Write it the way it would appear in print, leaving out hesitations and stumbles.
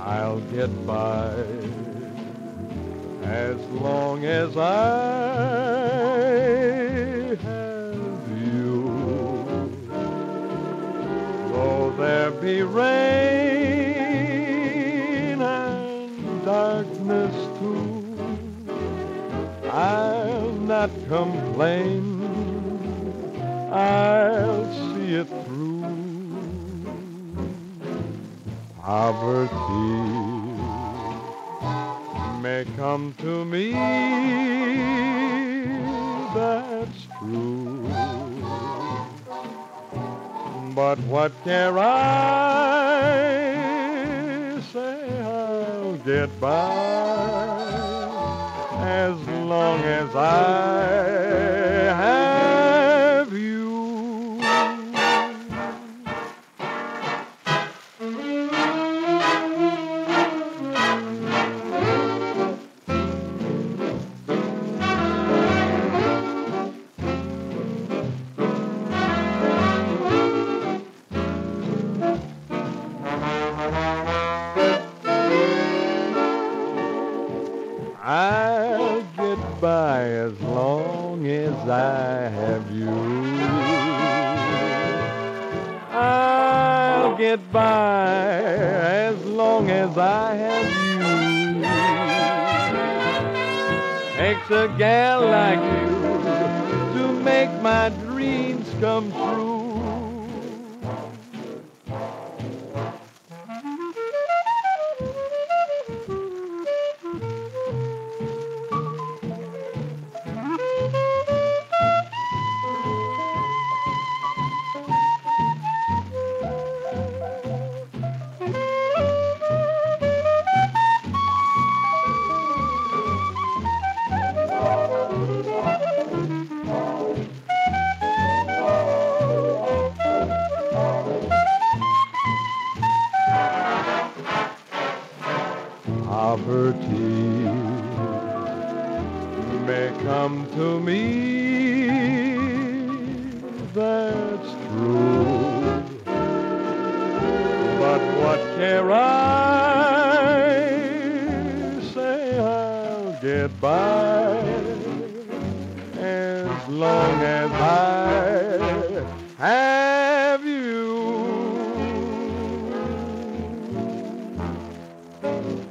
I'll get by as long as I have you. Though there be rain and darkness too, I'll not complain. I'll see it through. Poverty may come to me, that's true. But what care I? Say I'll get by as long as I have you. I'll get by as long as I have you. I'll get by as long as I have you. Takes a gal like you to make my dreams come true. Poverty may come to me, that's true. But what care I? Say I'll get by as long as I have you.